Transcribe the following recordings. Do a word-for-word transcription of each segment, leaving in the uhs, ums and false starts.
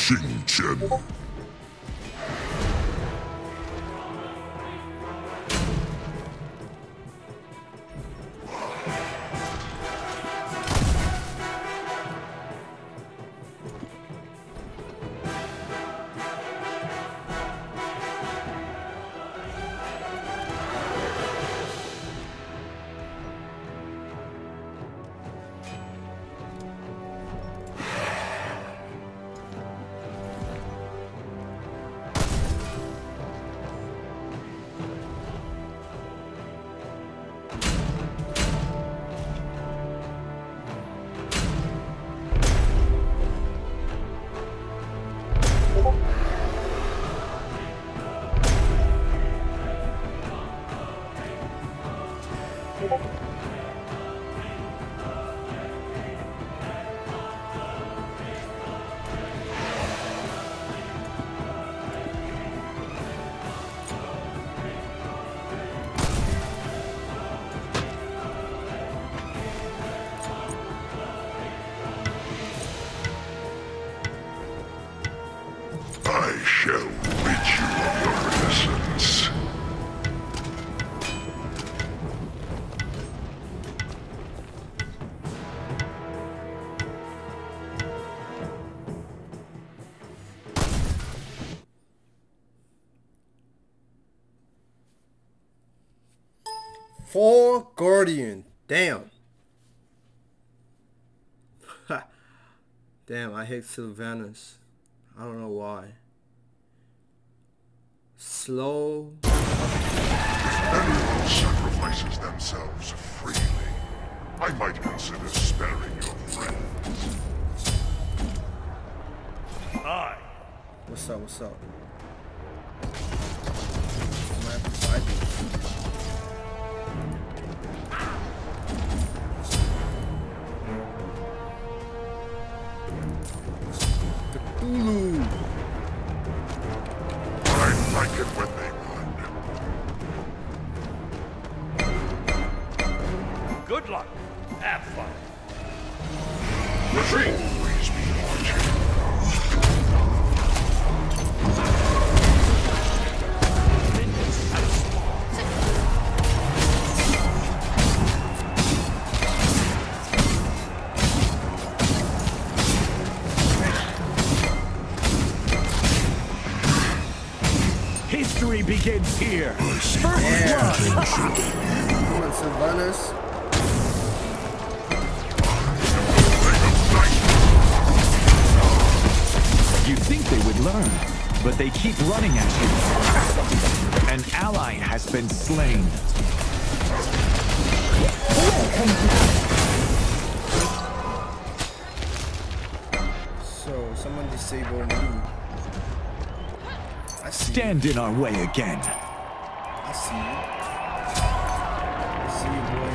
Xing Chen. I shall rid you of your innocence. Four Guardian. Damn. Damn, I hate Sylvanas. I don't know why. Slow. Everyone sacrifices themselves freely. I might consider sparing your friends. Aye. What's up? What's up? I'm gonna have to fight you. Cthulhu. I like it when they run. Good luck. Have fun. Retreat! Always be watching. History begins here. First Yeah. blood. Come on, Sylvanas. You'd think they would learn, but they keep running at you. An ally has been slain. So, someone disable me. I see. Stand in our way again. I see you. I see you, boy.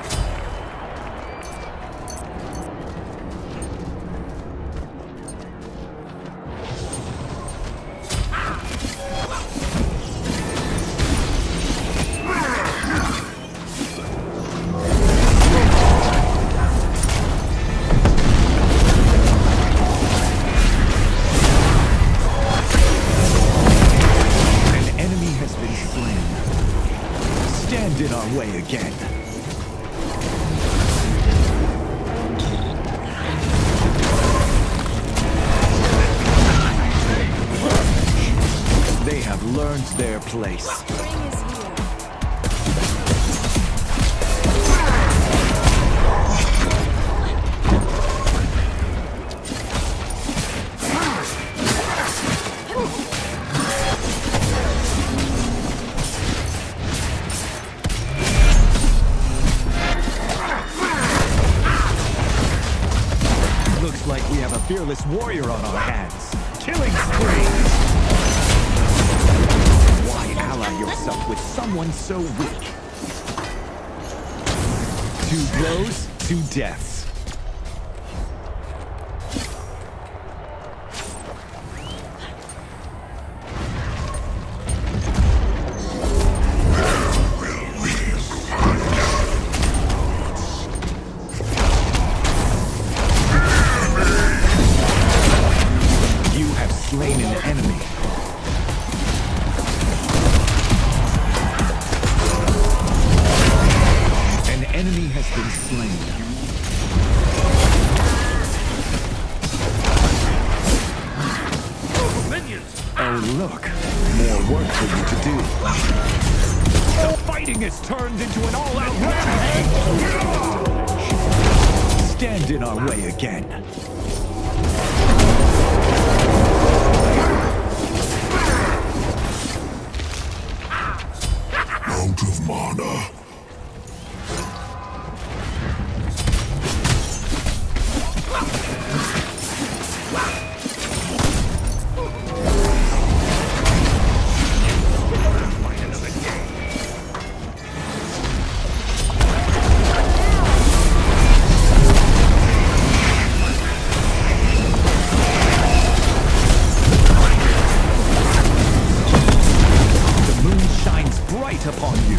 An enemy has been slain. Stand in our way again. They have learned their place. Looks like we have a fearless warrior on our hands. Killing spree! Why ally yourself with someone so weak? Two blows, two deaths. You have enemy. An enemy has been slain. Oh, look. More work for you to do. The fighting has turned into an all-out rampage! Stand in our way again. Out of mana. Upon you.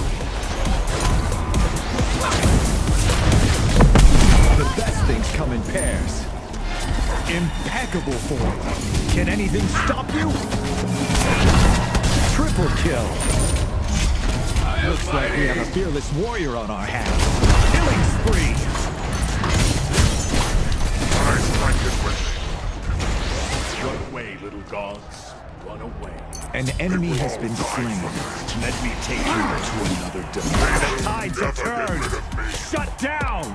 The best things come in pairs. Impeccable form. Can anything stop you? Triple kill. Looks like we have a fearless warrior on our hands. Killing spree. I like it when Run away, little dogs. Run away. An enemy has been slain. Let me take you to another dimension. The tides have turned. Shut down.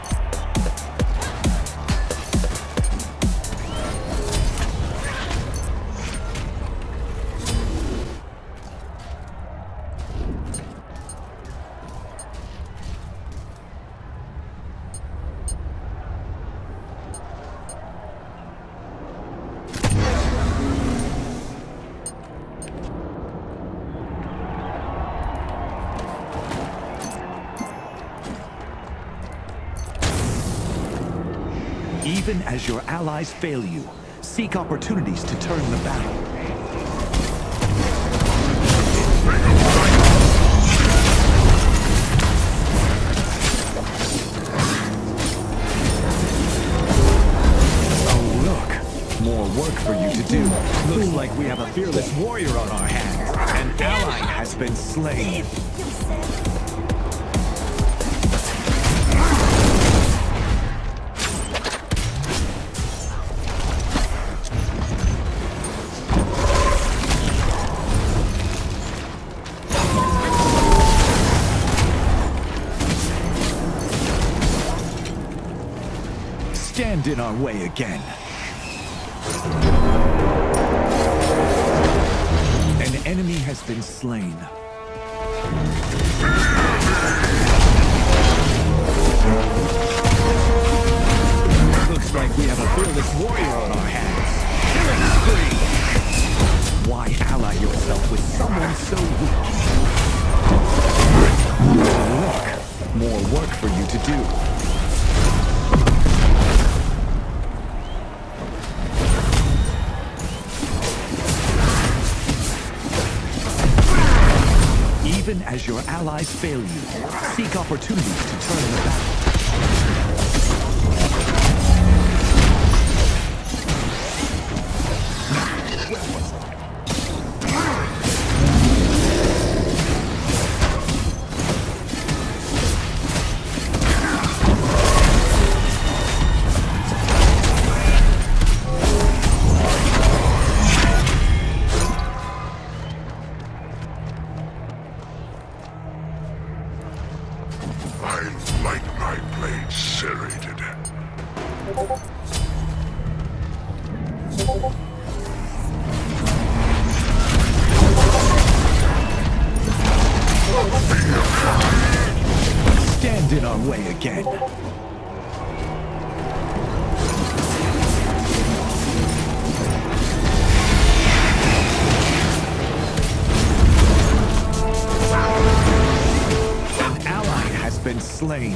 Even as your allies fail you, seek opportunities to turn the battle. Oh, look. More work for you to do. Looks like we have a fearless warrior on our hands. An ally has been slain. Stand in our way again. An enemy has been slain. Looks like we have a fearless warrior on our hands. Killing spree! Why ally yourself with someone so weak? Look, more work for you to do. Even as your allies fail you, seek opportunities to turn the battle. I like my blade serrated. Stand in our way again. Been slain.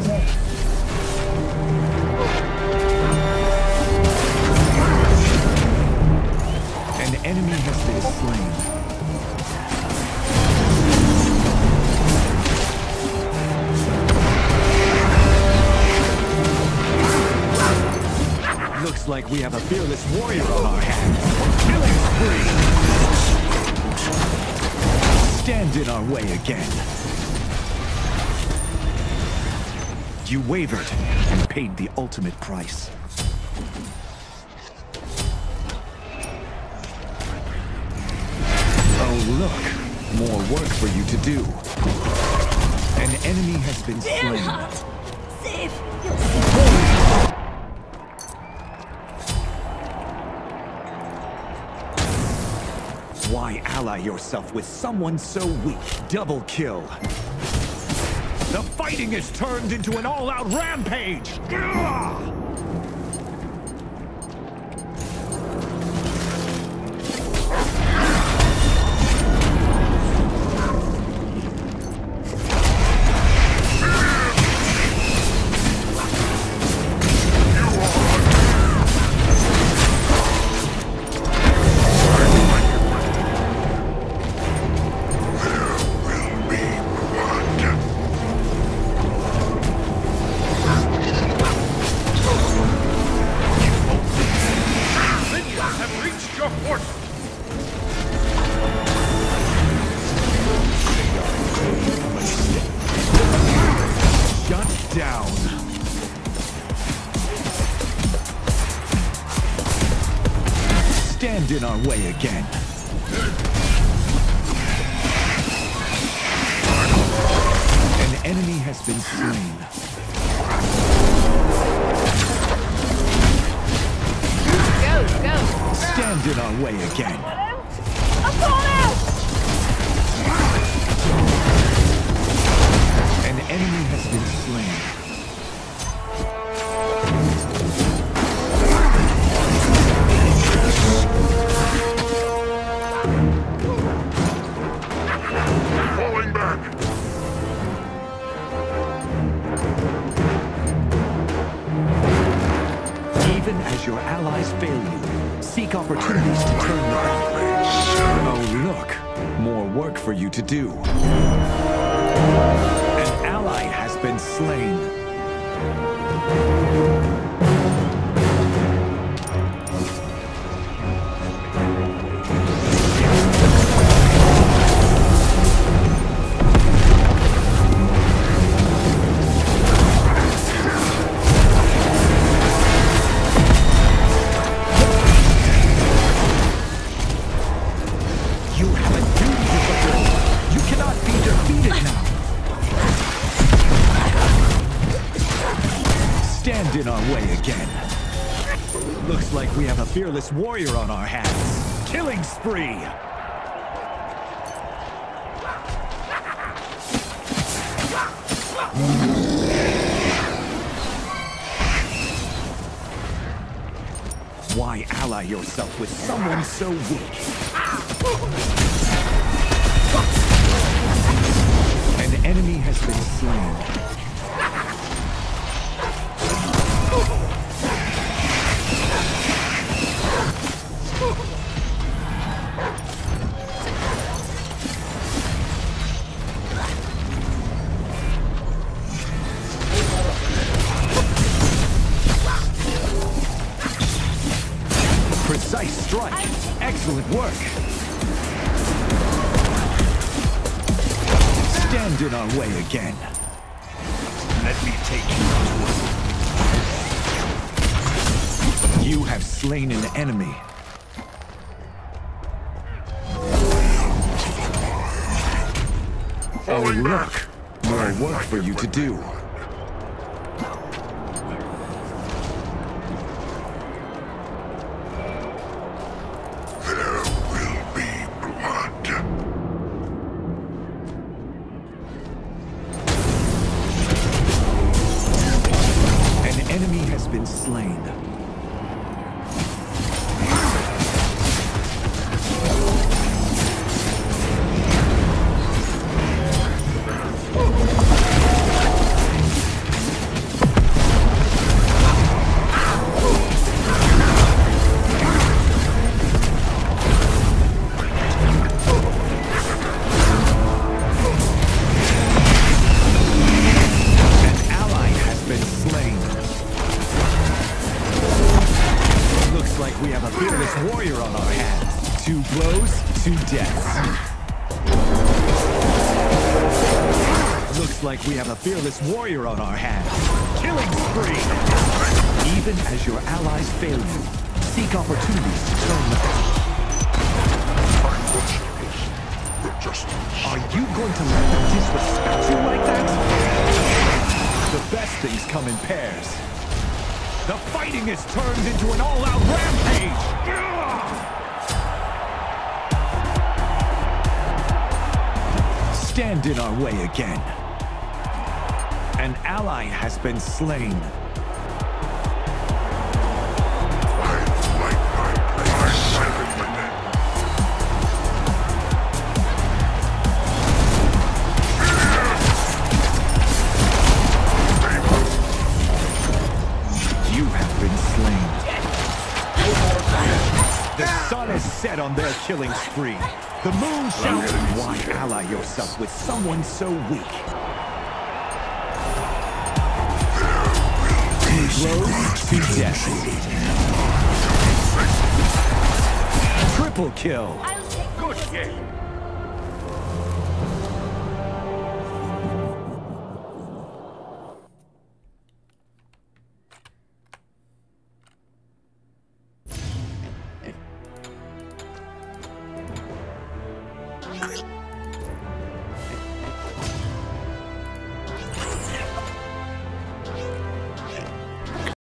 An enemy has been slain. Looks like like we have a fearless warrior on our hands. Killing spree! Stand in our way again. You wavered and paid the ultimate price. Oh, look. More work for you to do. An enemy has been slain. Save Why ally yourself with someone so weak? Double kill. The fighting is turned into an all-out rampage! Gah! Stand in our way again. An enemy has been slain. Go, go. Stand in our way again. I'm falling out! An enemy has been slain. Falling back! Even as your allies fail you, seek opportunities to turn the battle. Oh, look. More work for you to do. An ally has been slain. Stand in our way again. Looks like we have a fearless warrior on our hands. Killing spree! Why ally yourself with someone so weak? An enemy has been slain. Precise strike. Excellent work. Stand in our way again. Let me take you to it. You have slain an enemy. Oh, look. More work for you to do. Enemy has been slain. blows to death. Looks like we have a fearless warrior on our hands. Killing spree! Even as your allies fail you, seek opportunities to turn the tide. I'm motionless. Your justice. Are you going to let them disrespect you like that? The best things come in pairs. The fighting is turned into an all-out rampage! Stand in our way again. An ally has been slain. I like my place. I silent the net. You have been slain. The sun is set on their killing spree. The moon shines. Why ally yourself with someone so weak? Blows to death. Triple kill. I'll take Good game.